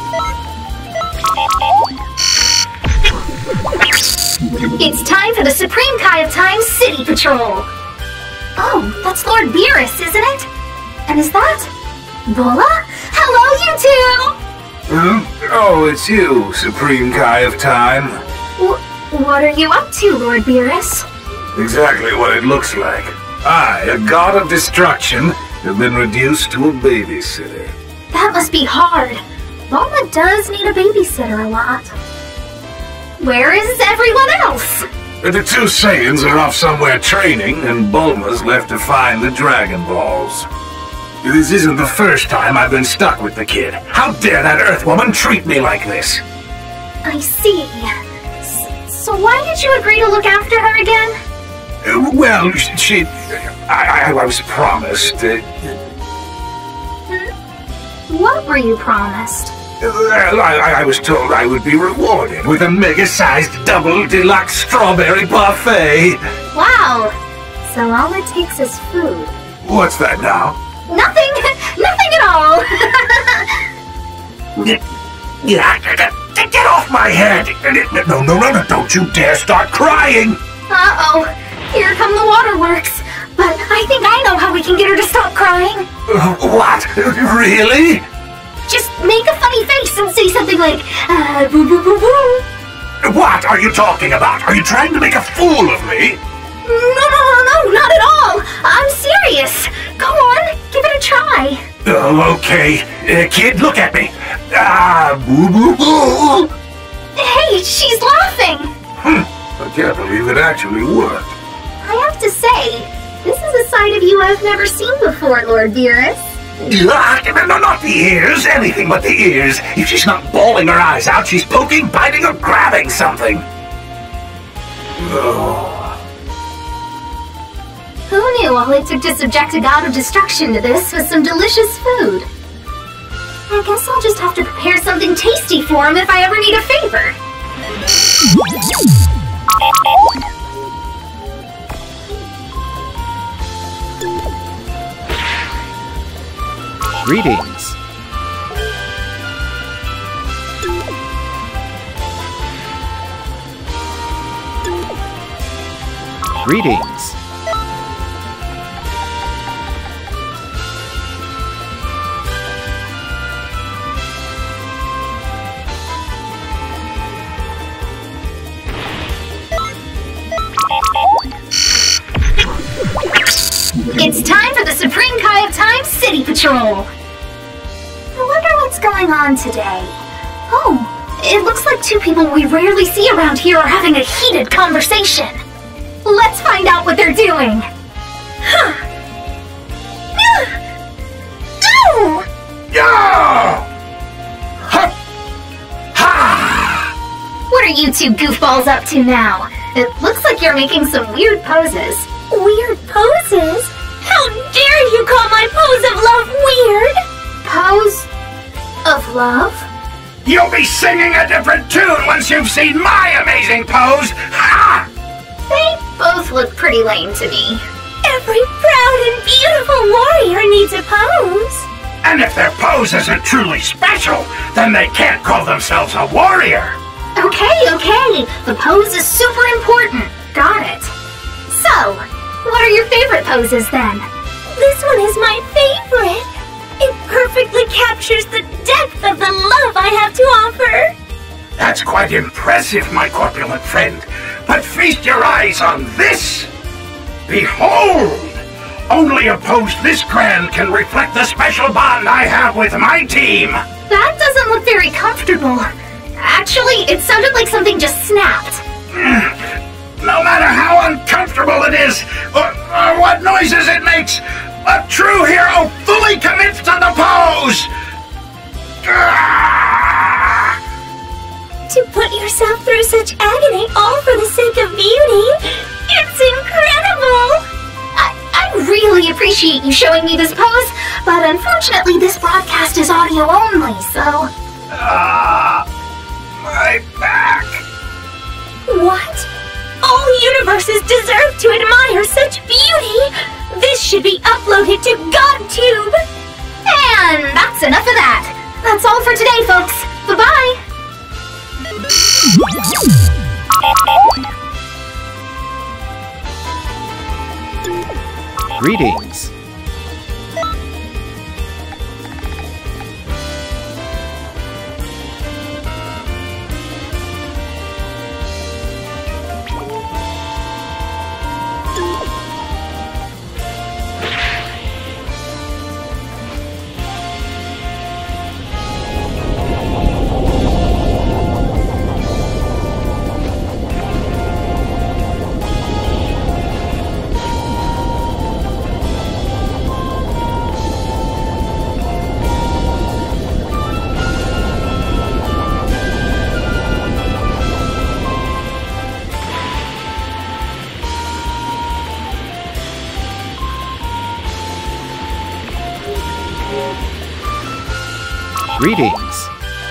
It's time for the Supreme Kai of Time City Patrol! Oh, that's Lord Beerus, isn't it? And is that... Bola? Hello, you two! Oh, it's you, Supreme Kai of Time. What are you up to, Lord Beerus? Exactly what it looks like. I, a god of destruction, have been reduced to a babysitter. That must be hard. Bulma does need a babysitter a lot. Where is everyone else? The two Saiyans are off somewhere training, and Bulma's left to find the Dragon Balls. This isn't the first time I've been stuck with the kid. How dare that Earthwoman treat me like this? I see. So why did you agree to look after her again? Well, I was promised... What were you promised? I was told I would be rewarded with a mega-sized double deluxe strawberry parfait. Wow! So all it takes is food. What's that now? Nothing! Nothing at all! Get off my head! No, don't you dare start crying! Uh-oh, here come the waterworks. But I think I know how we can get her to stop crying. What? Really? Just make a funny face and say something like, boo boo boo boo. What are you talking about? Are you trying to make a fool of me? No, not at all. I'm serious. Go on, give it a try. Okay. Kid, look at me. Boo boo boo. Hey, she's laughing. I can't believe it actually worked. I have to say, this is a side of you I've never seen before, Lord Beerus. No, not the ears. Anything but the ears. If she's not bawling her eyes out, she's poking, biting, or grabbing something. Oh. Who knew all it took to subject a god of destruction to this was some delicious food? I guess I'll just have to prepare something tasty for him if I ever need a favor. Greetings. Greetings. It's time for the Supreme Kai of Time City Patrol! I wonder what's going on today. Oh, it looks like two people we rarely see around here are having a heated conversation. Let's find out what they're doing. What are you two goofballs up to now? It looks like you're making some weird poses. Weird poses? How dare you call my pose of love weird? Pose of love? You'll be singing a different tune once you've seen my amazing pose! Ha! They both look pretty lame to me. Every proud and beautiful warrior needs a pose. And if their pose isn't truly special, then they can't call themselves a warrior. Okay. The pose is super important. Got it. So, what are your favorite poses then? This one is my favorite. It perfectly captures the depth of the love I have to offer. That's quite impressive, my corpulent friend. But feast your eyes on this. Behold! Only a pose this grand can reflect the special bond I have with my team. That doesn't look very comfortable. Actually, it sounded like something just snapped. No matter how uncomfortable it is, or what noises it makes, a true hero fully commits to the pose! To put yourself through such agony all for the sake of beauty, it's incredible! I really appreciate you showing me this pose, but unfortunately this broadcast is audio only, so... My back! What? All universes deserve to admire such beauty! This should be uploaded to GodTube! And that's enough of that! That's all for today, folks! Greetings. Greetings.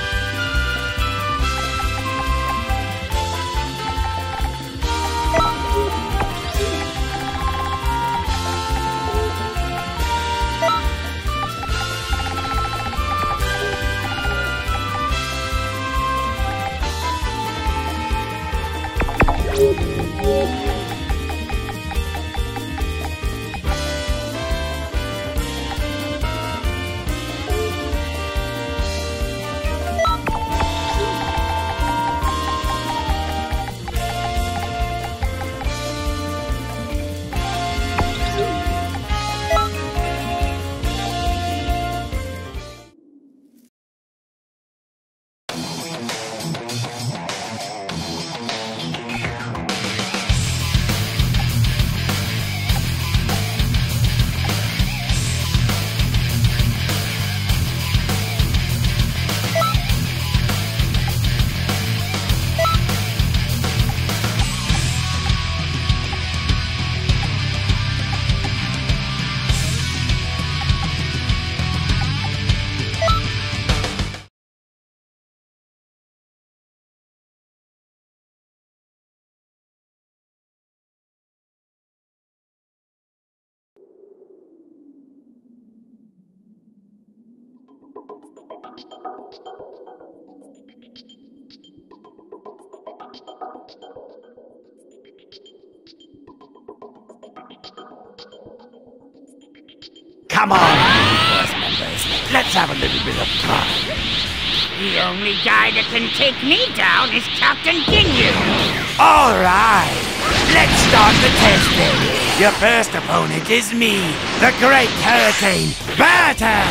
Come on, force members. Let's have a little bit of fun. The only guy that can take me down is Captain Ginyu. All right, let's start the testing. Your first opponent is me, the Great Hurricane Batter.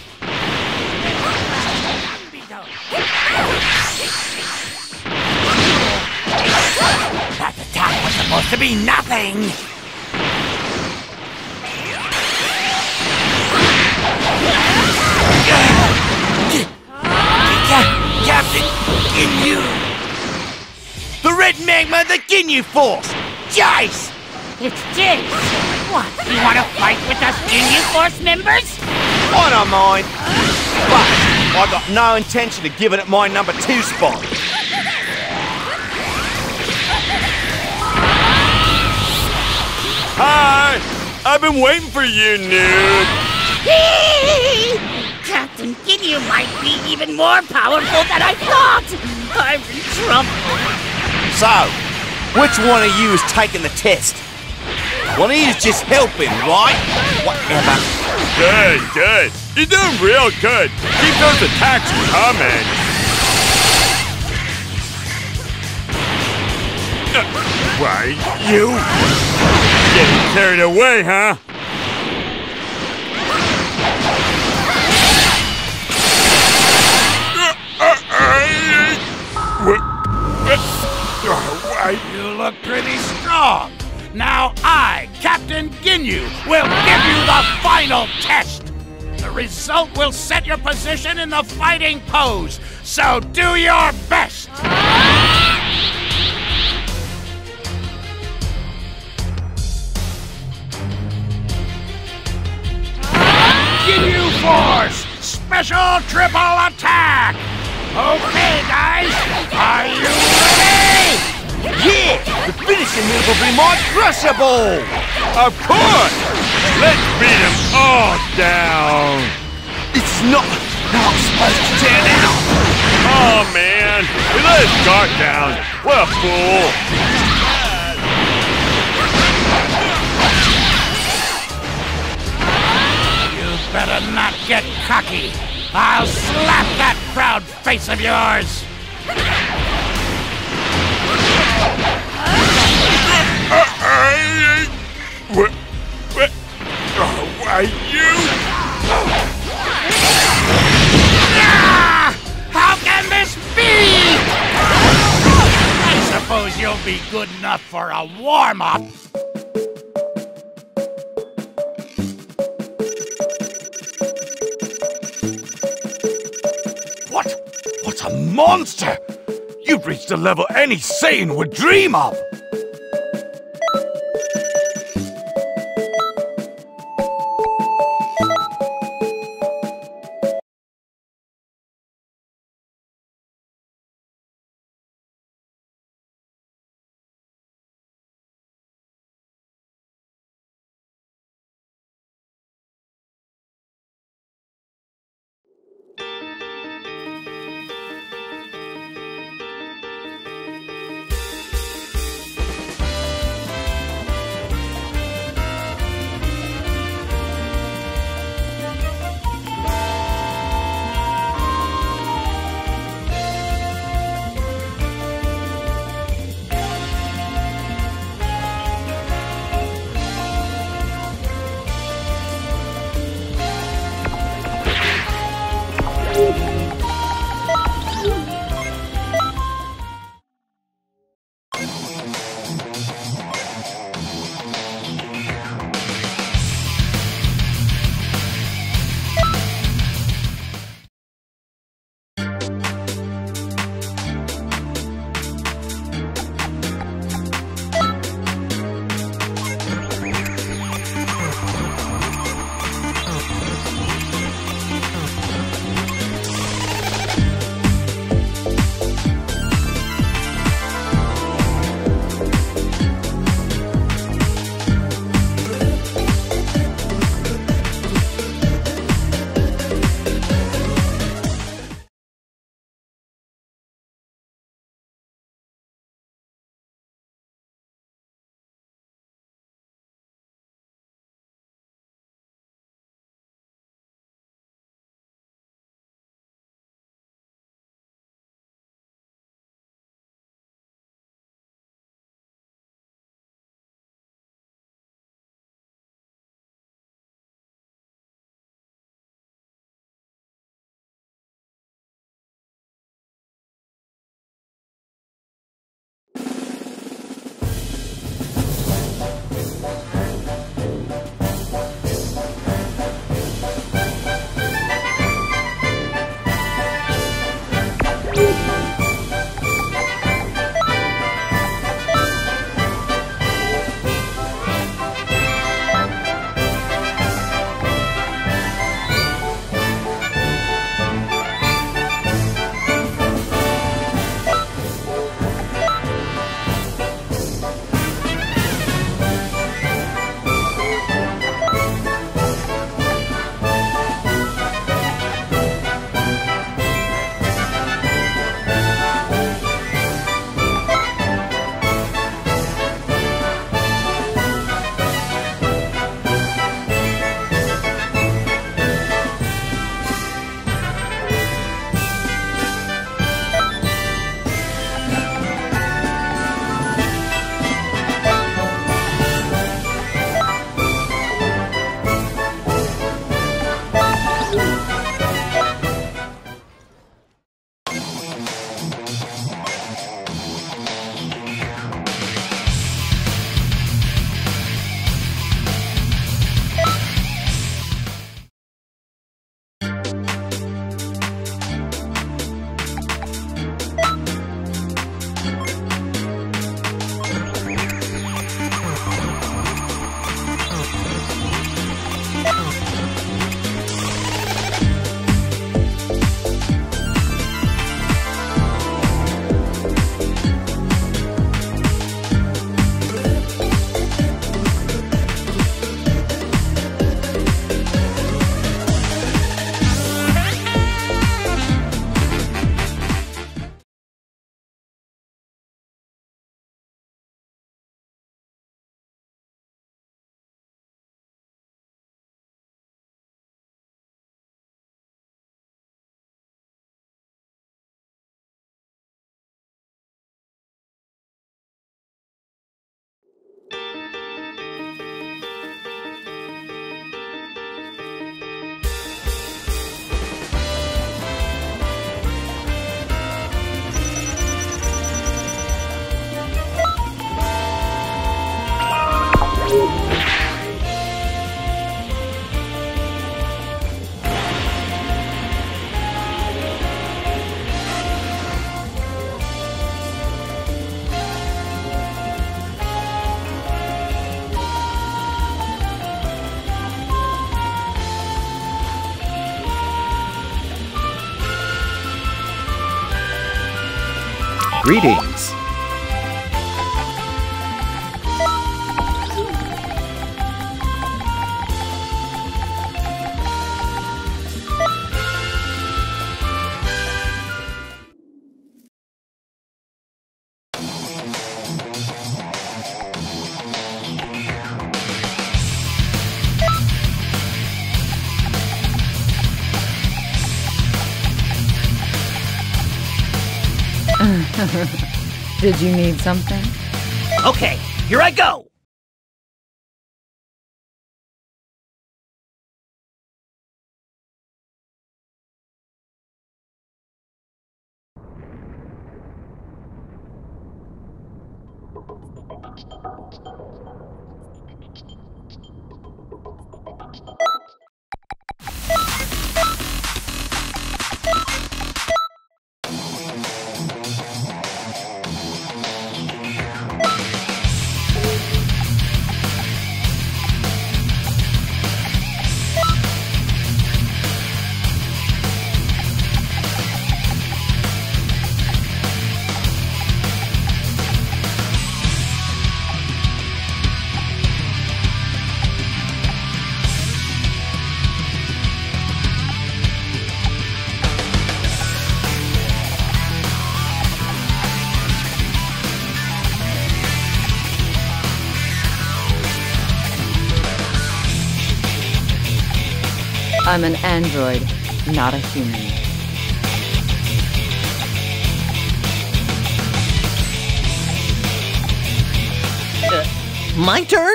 That attack was supposed to be nothing. Captain Ginyu! The Red Magma, the Ginyu Force! Jace! It's Jace! What, you want to fight with us Ginyu Force members? I don't mind, but I got no intention of giving it my number 2 spot. Hi! I've been waiting for you, noob! Captain Ginyu might be even more powerful than I thought! I'm in trouble! So, which one of you is taking the test? One of you is just helping, right? Whatever. Good, good. You're doing real good. Keep those attacks coming. Why, you? Getting carried away, huh? You look pretty strong. Now I, Captain Ginyu, will give you the final test. The result will set your position in the fighting pose, so do your best. Ginyu Force, special triple attack. Okay, guys, are you ready? Yeah! The finishing move will be my Crusher Ball! Of course! Let's beat them all down! This is not how I'm supposed to turn out! Oh, man! We let us guard down. What a fool. You better not get cocky. I'll slap that proud face of yours. Why you? How can this be? I suppose you'll be good enough for a warm-up. What's a monster? You've reached a level any Saiyan would dream of. Greetings. Did you need something? Okay, here I go! I'm an android, not a human. My turn?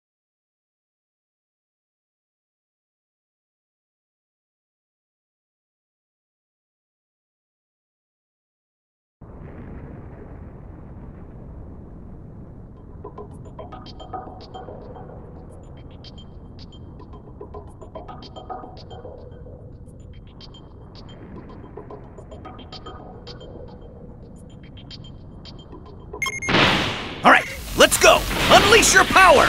All right, let's go! Unleash your power!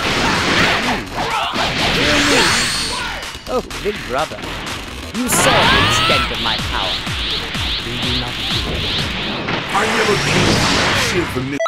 Oh, big brother. You saw the extent of my power. Do you not feel it? I never came to shit from this.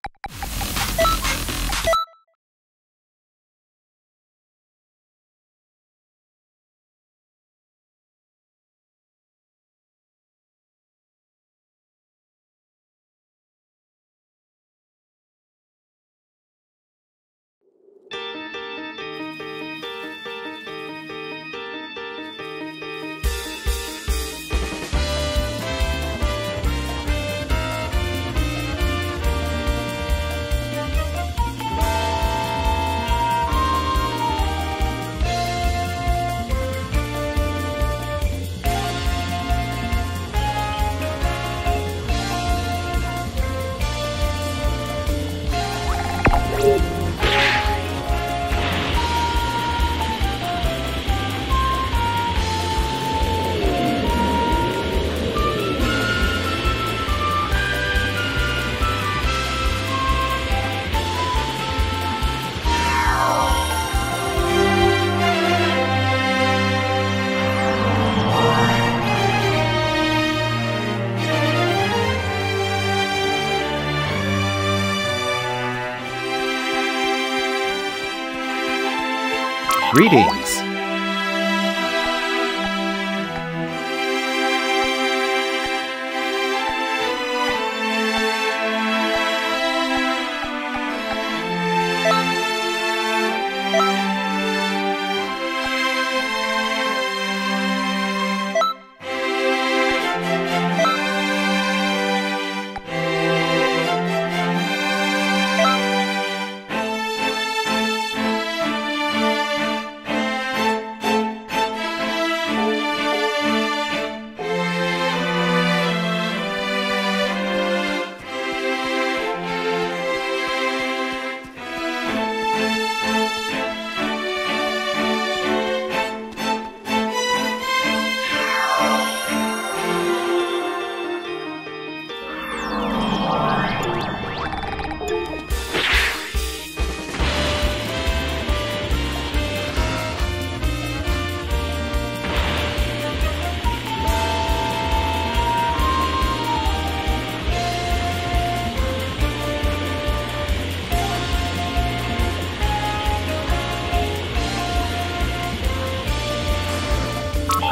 Greetings.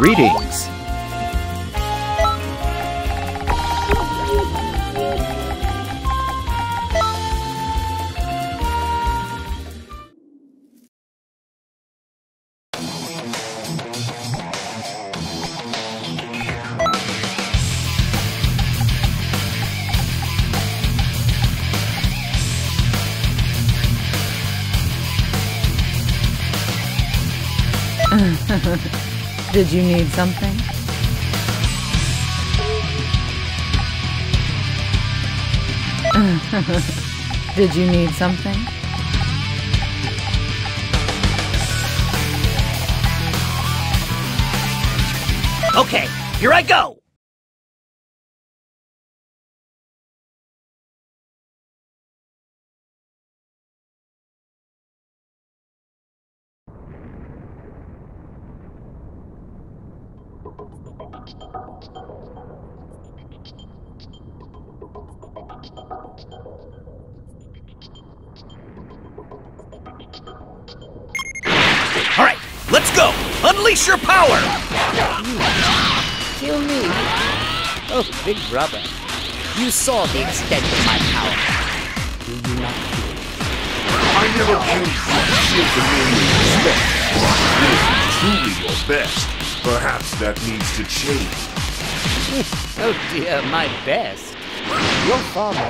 Greetings. Did you need something? Did you need something? Okay, here I go! Alright, let's go! Unleash your power! Kill me? Oh, big brother. You saw the extent of my power. Do you not feel it? I never killed you to shield the name you respect. This is truly your best. Perhaps that needs to change. Oh dear, my best. Your father.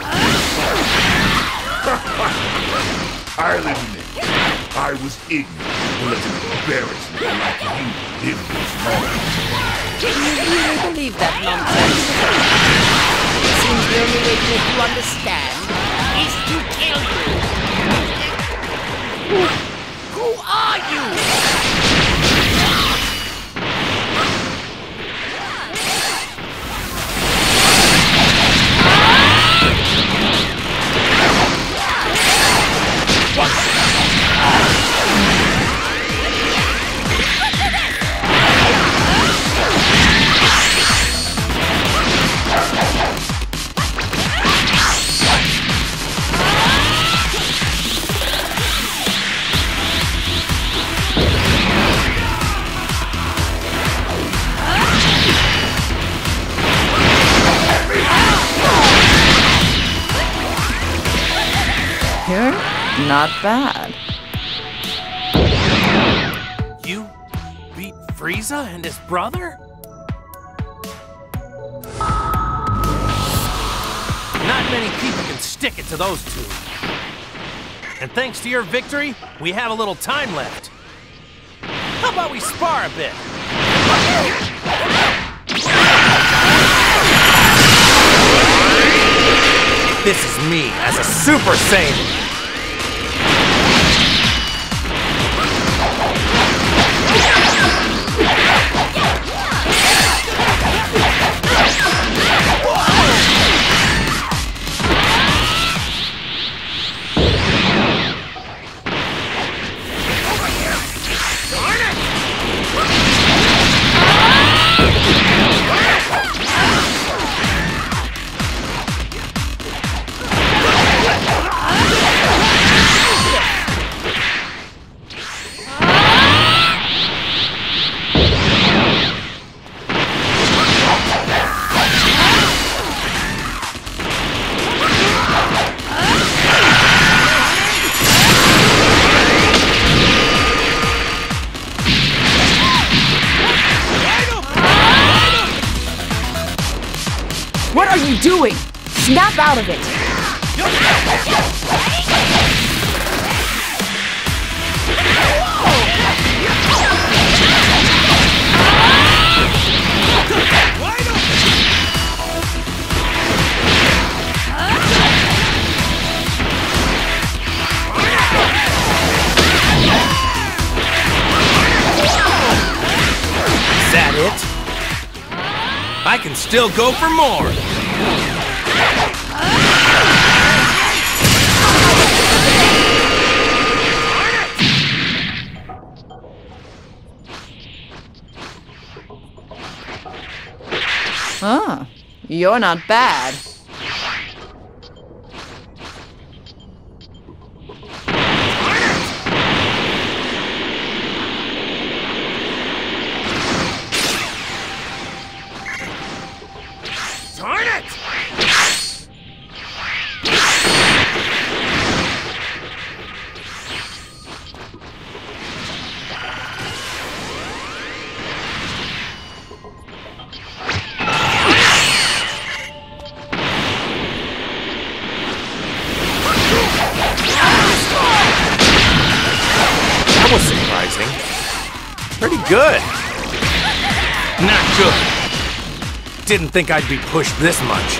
I'll admit, I was ignorant to let an embarrassment like you live this long. Do you really believe that nonsense? It seems the only way to make you understand is to kill you. Who are you? You're not bad. You beat Frieza and his brother? Not many people can stick it to those two. And thanks to your victory, we have a little time left. How about we spar a bit? This is me as a Super Saiyan! What are you doing? Snap out of it! Is that it? I can still go for more! Ah, you're not bad. Darn it! That was surprising. Pretty good. Not good. Didn't think I'd be pushed this much.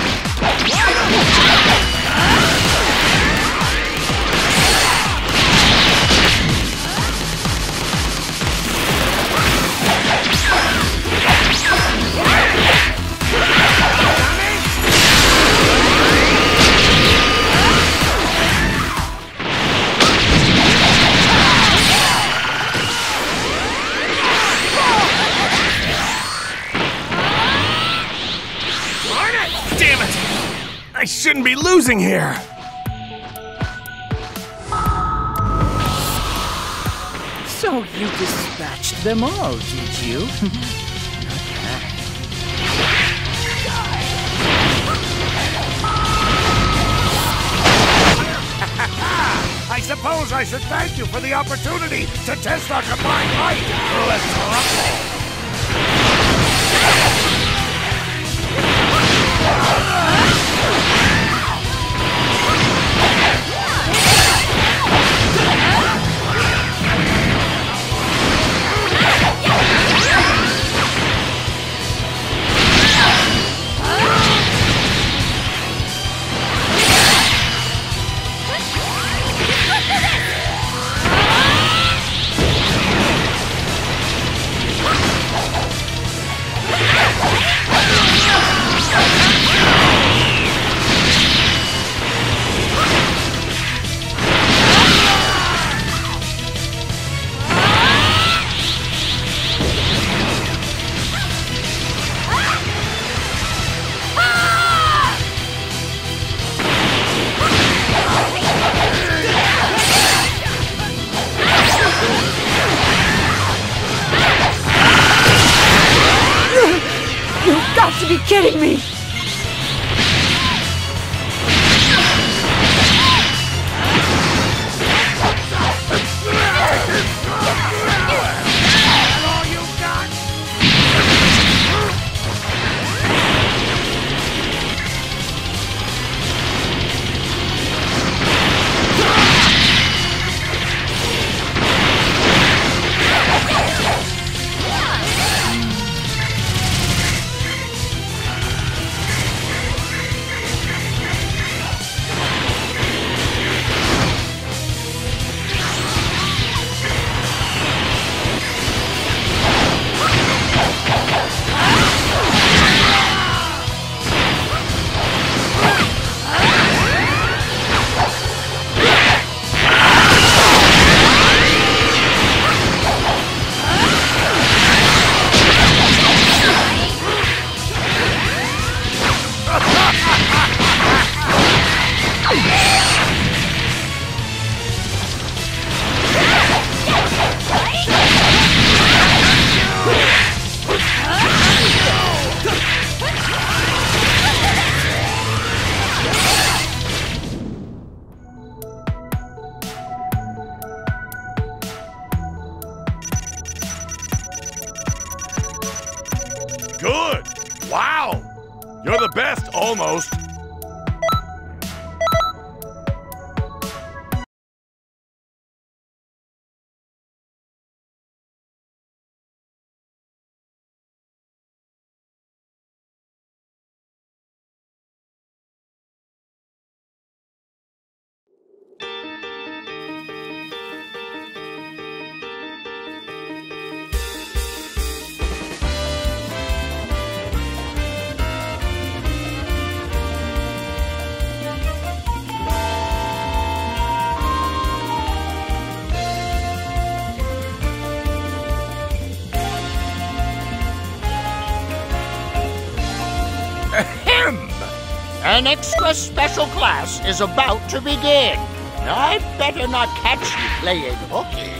Damn it! I shouldn't be losing here. So you dispatched them all, did you? I suppose I should thank you for the opportunity to test our combined might. Let's rumble. You've got to be kidding me! Good! Wow! You're the best, almost. An extra special class is about to begin. I'd better not catch you playing hooky.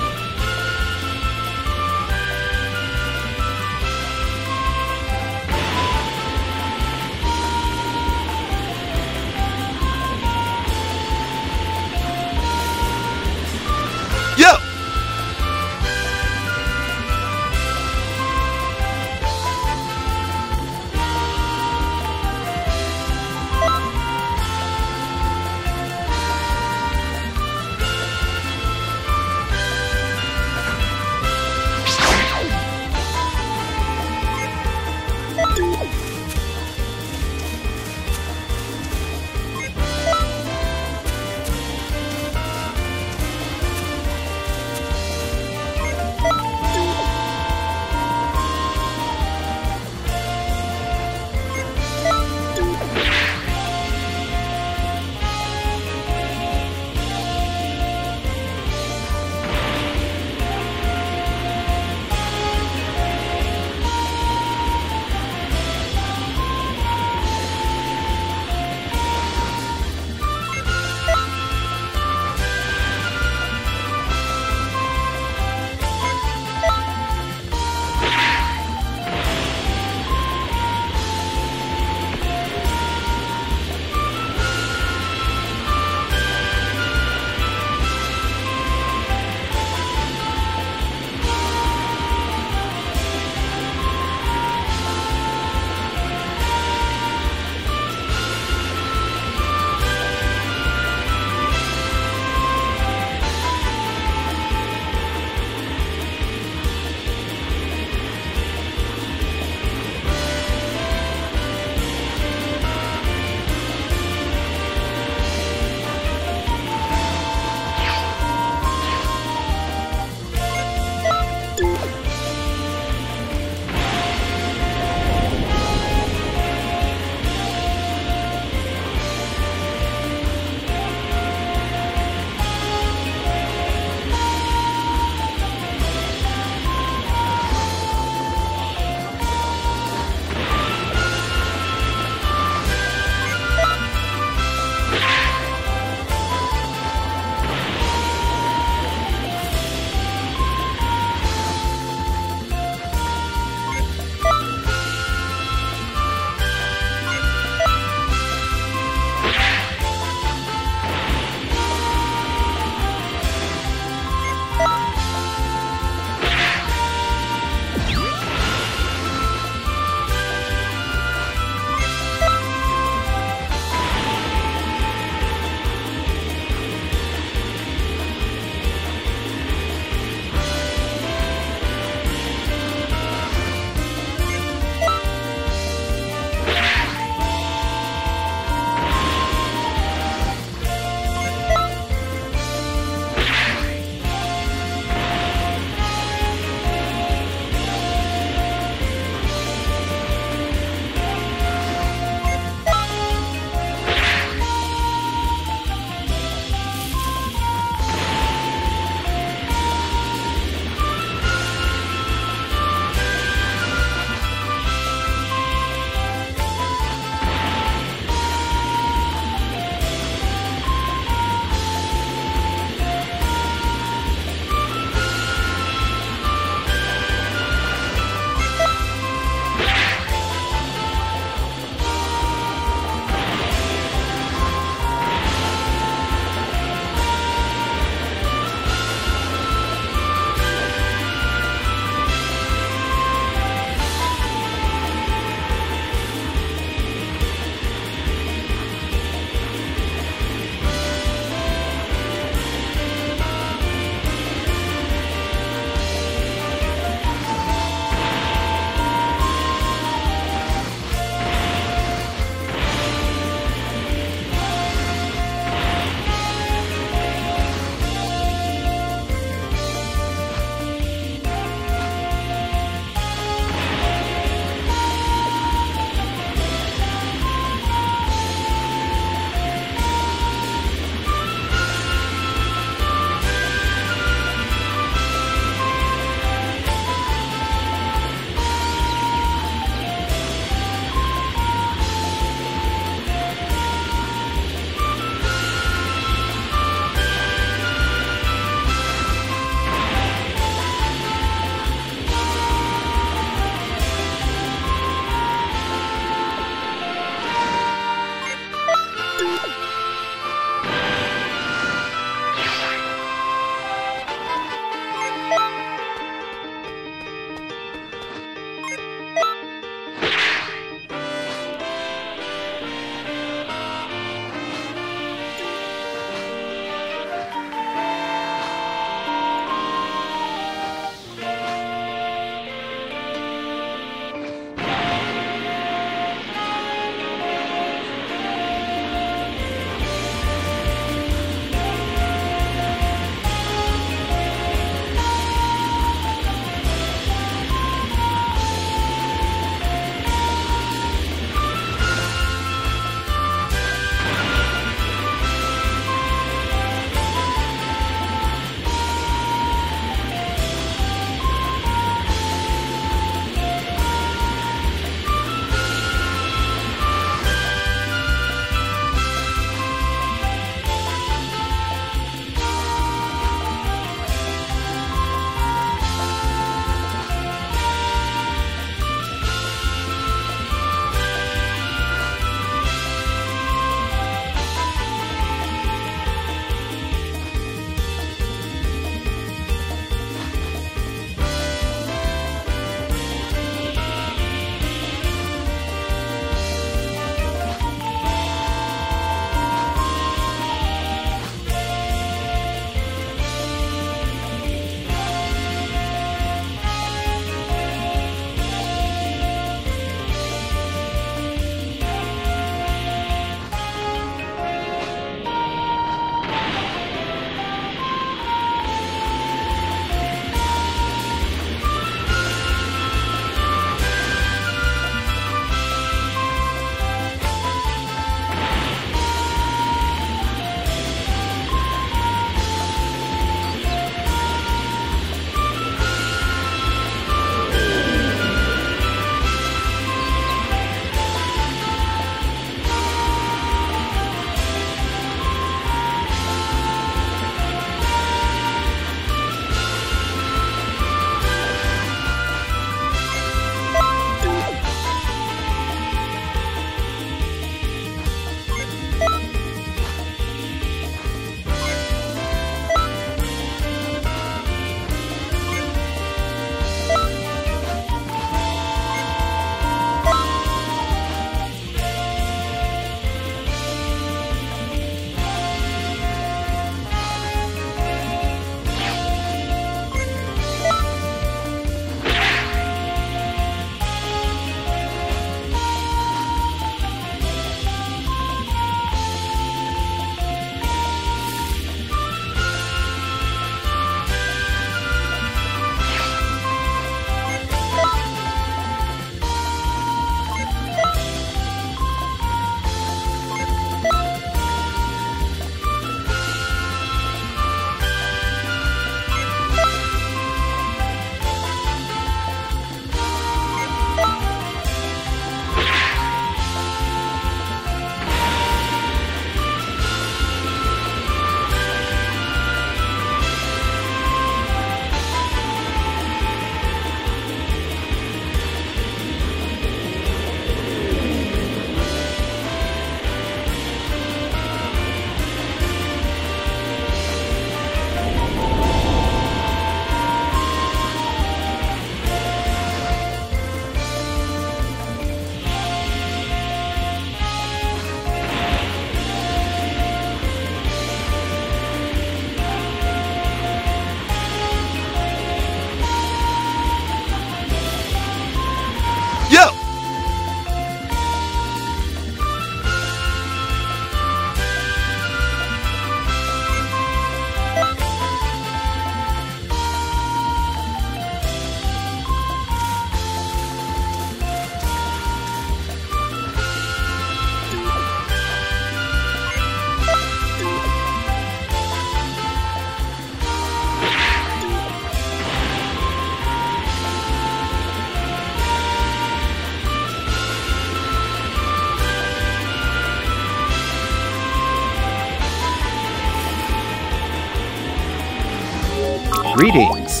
Greetings.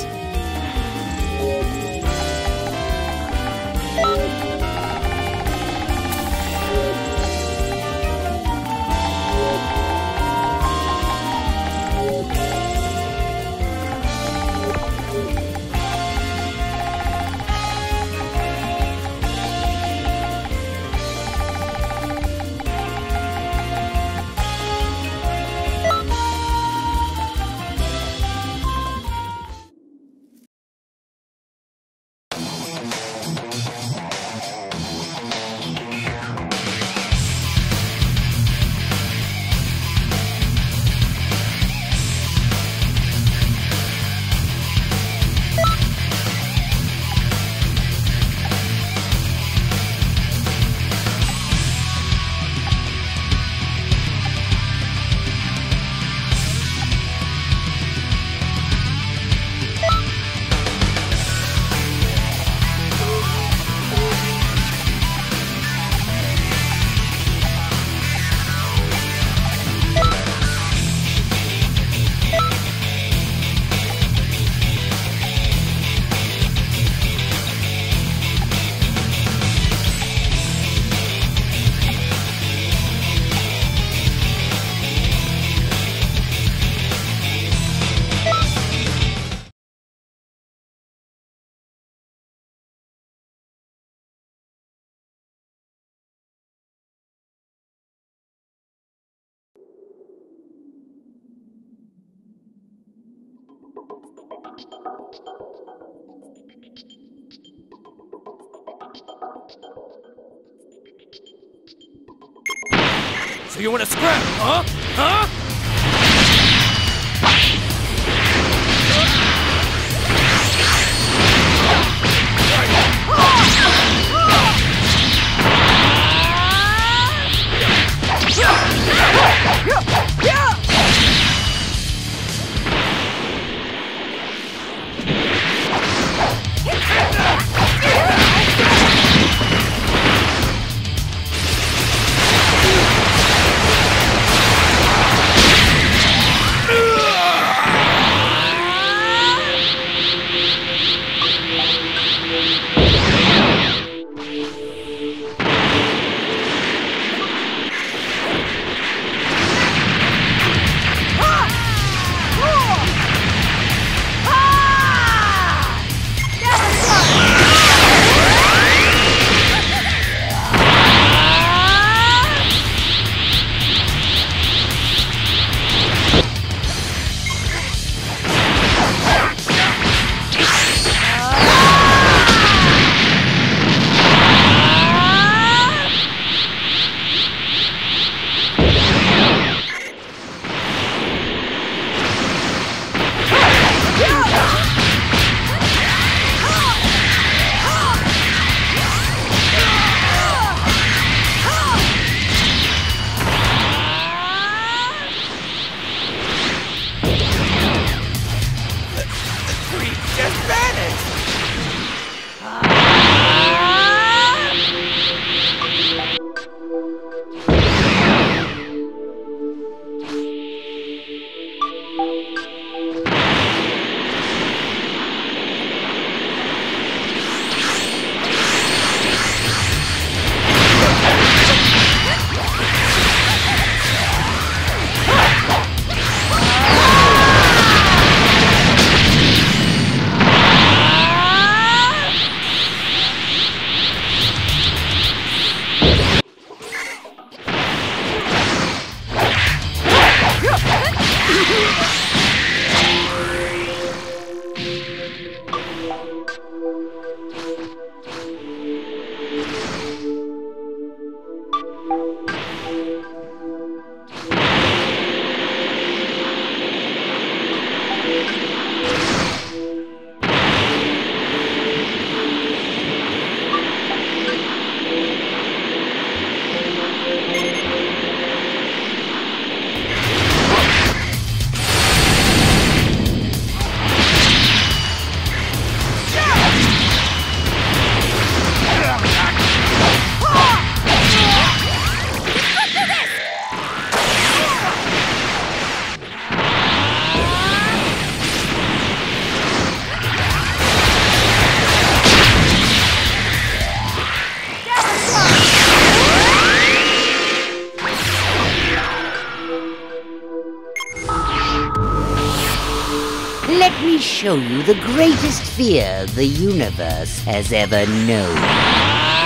So you want to scrap, huh? Huh? show you the greatest fear the universe has ever known.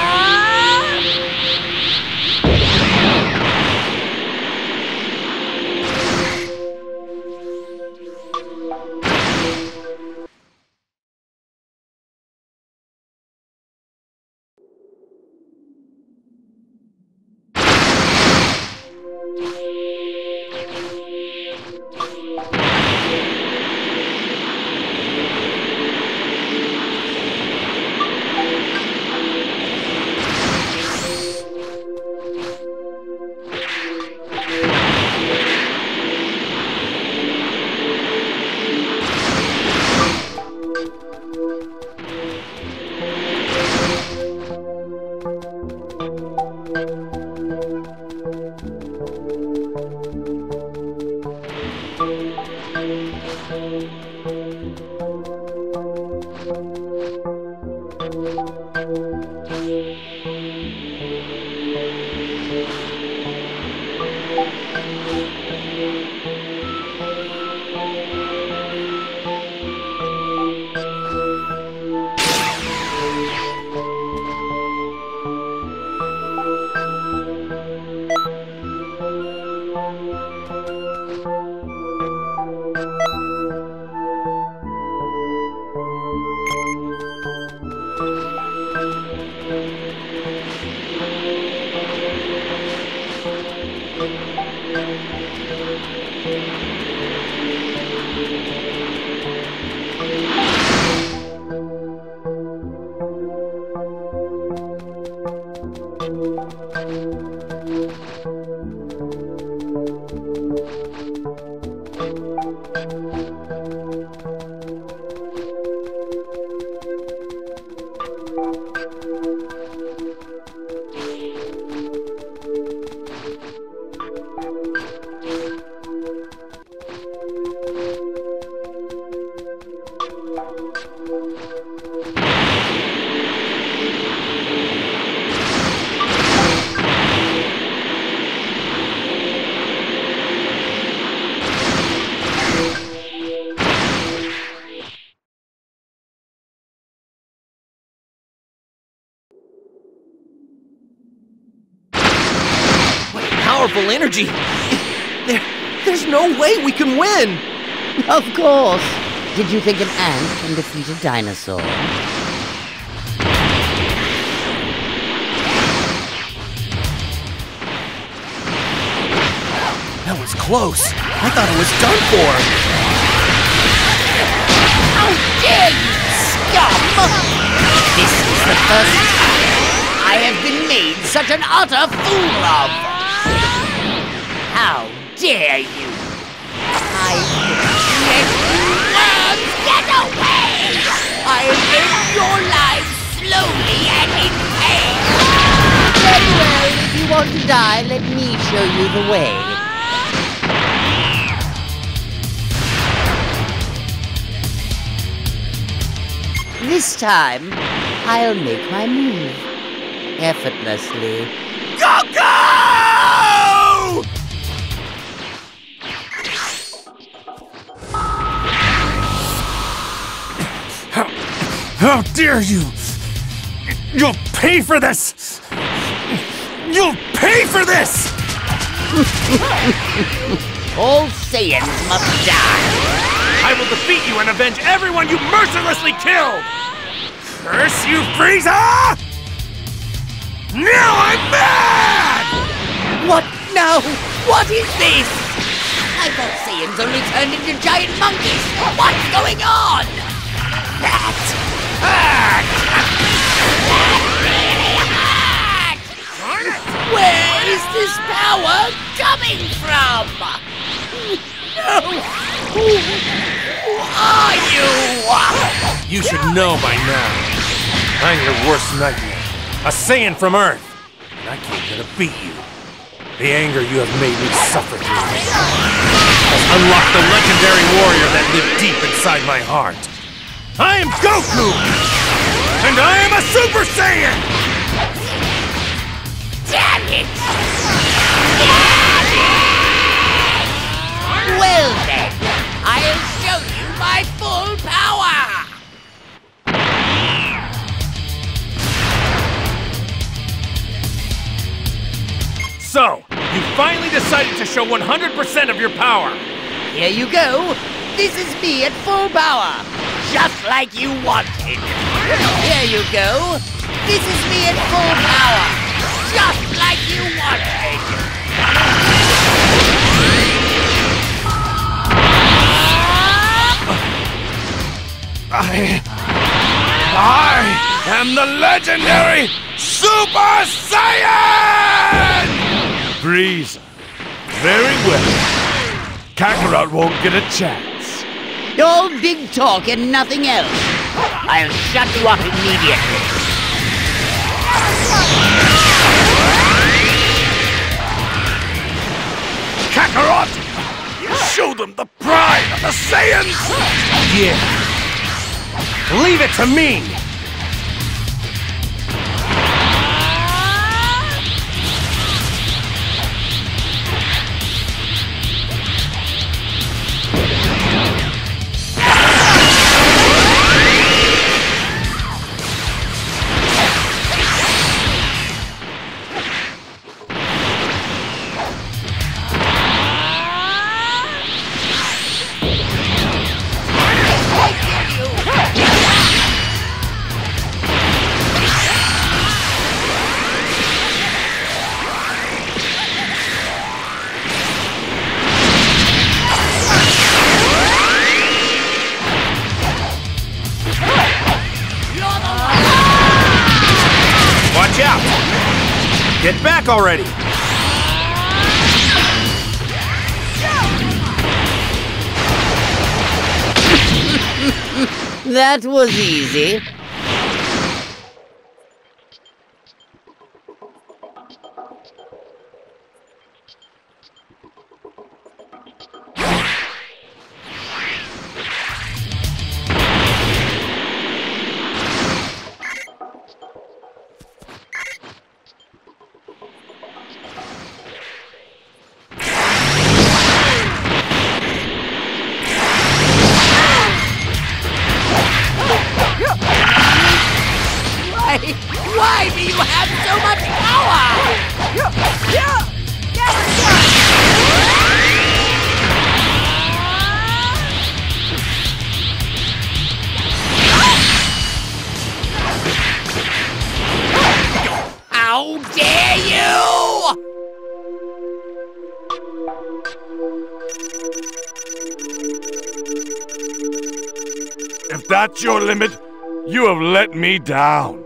Powerful energy. There's no way we can win. Of course. Did you think an ant can defeat a dinosaur? That was close. I thought it was done for. How dare you, scum! This is the first time I have been made such an utter fool of. How dare you! I let you worms get away! I'll end your lives slowly and in pain! Very well, if you want to die, let me show you the way. This time, I'll make my move. Effortlessly. Go! How dare you! You'll pay for this! You'll pay for this! All Saiyans must die! I will defeat you and avenge everyone you mercilessly killed! Curse you, Frieza! Now I'm mad! What now? What is this? I thought Saiyans only turned into giant monkeys! What's going on? That hurt! That really hurt! Where is this power coming from? No! Who are you? You should know by now. I'm your worst nightmare. A Saiyan from Earth. And I came here to beat you. The anger you have made me suffer through has unlocked the legendary warrior that lived deep inside my heart. I am Goku! And I am a Super Saiyan! Damn it! Damn it! Well then, I'll show you my full power! So, you finally decided to show 100% of your power. Here you go. This is me at full power. Just like you wanted. Here you go. This is me at full power. Just like you wanted. I am the legendary Super Saiyan! Frieza. Very well. Kakarot won't get a chance. All big talk and nothing else. I'll shut you up immediately. Kakarot! Show them the pride of the Saiyans! Yeah. Leave it to me! Watch out! Get back already! That was easy. Why do you have so much power? How dare you! If that's your limit, you have let me down.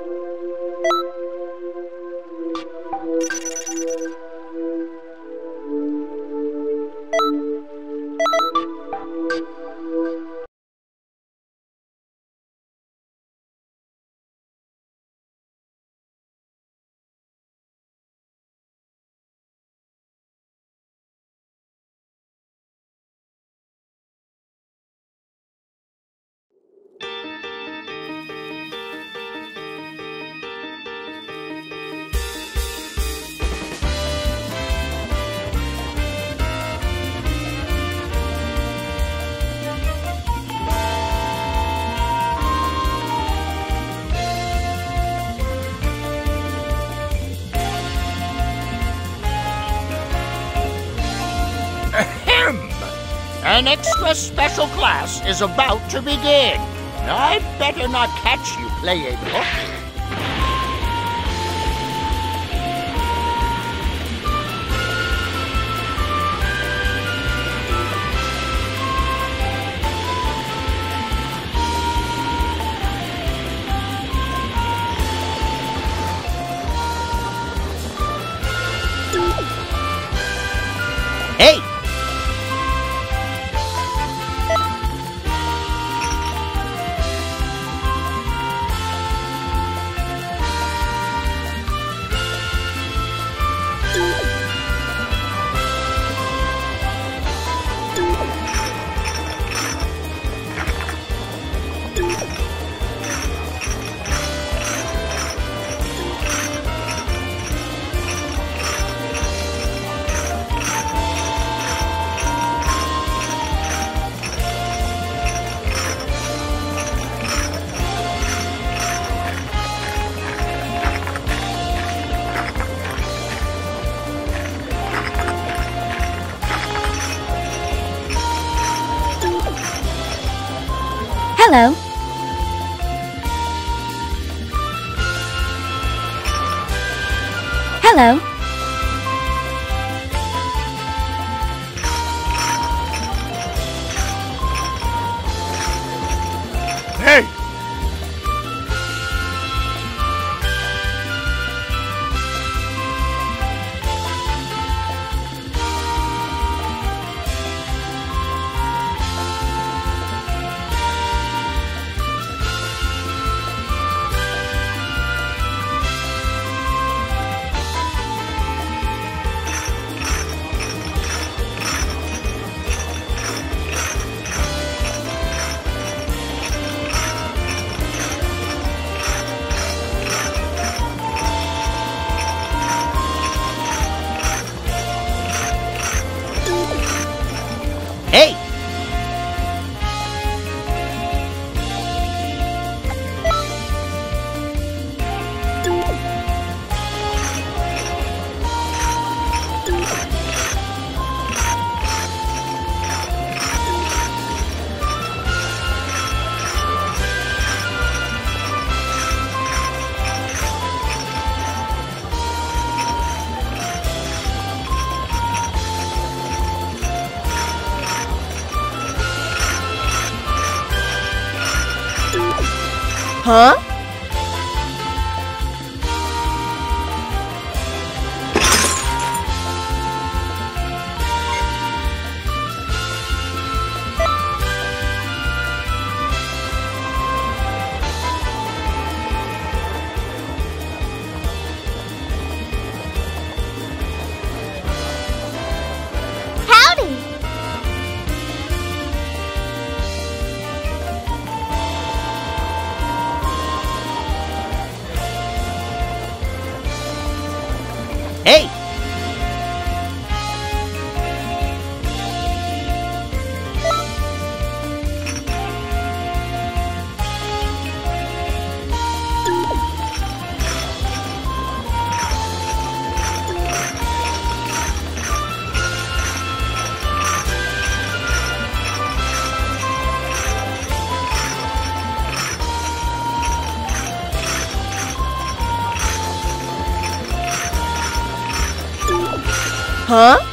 An extra special class is about to begin. I'd better not catch you playing hooky. Hey! Hello. Hello. Hey! Hey! Huh? Howdy. Hey! Huh?